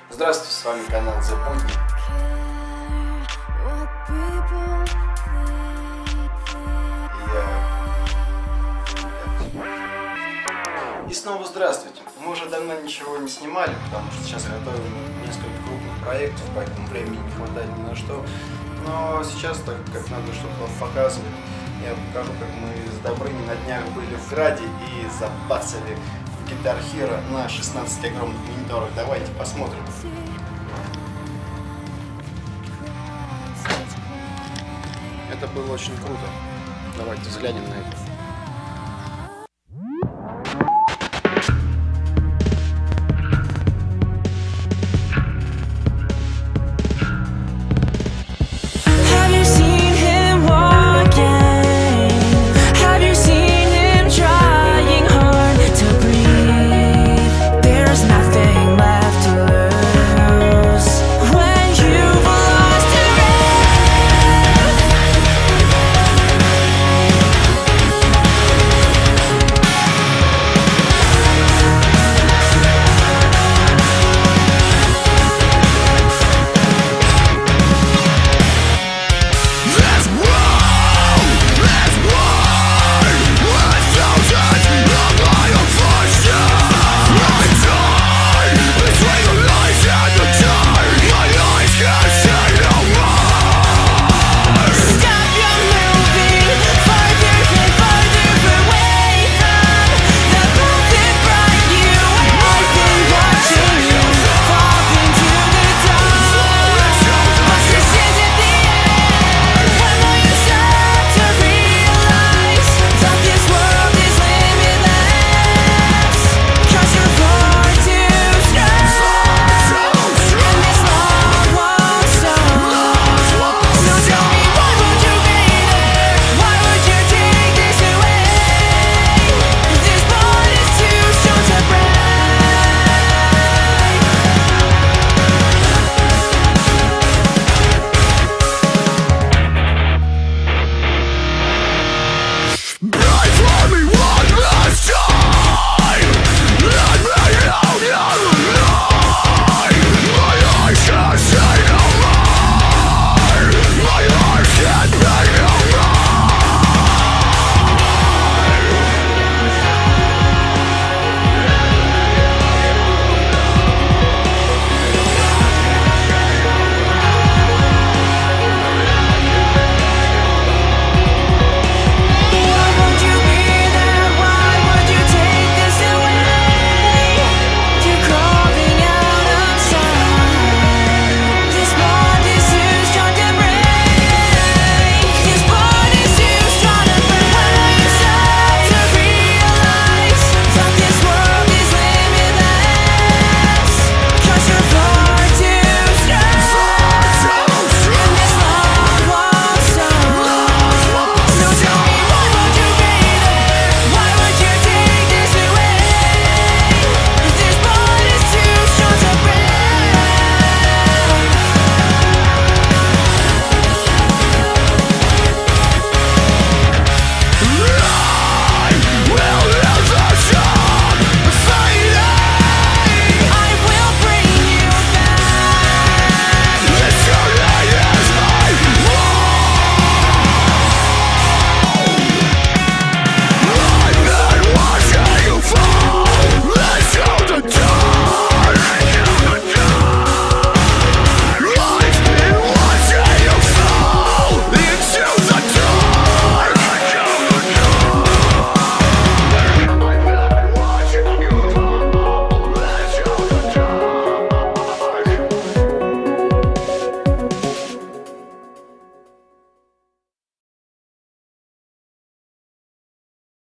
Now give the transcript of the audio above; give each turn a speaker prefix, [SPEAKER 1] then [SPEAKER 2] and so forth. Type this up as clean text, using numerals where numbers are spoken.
[SPEAKER 1] Здравствуйте, с вами канал The Buddy. И снова здравствуйте. Мы уже давно ничего не снимали, потому что сейчас готовим несколько крупных проектов, поэтому времени не хватает ни на что. Но сейчас, так как надо что-то вам показывать, я покажу, как мы с Добрыней на днях были в Граде и забацали Guitar Hero на 16 огромных мониторах. Давайте посмотрим. Это было очень круто. Давайте взглянем на это.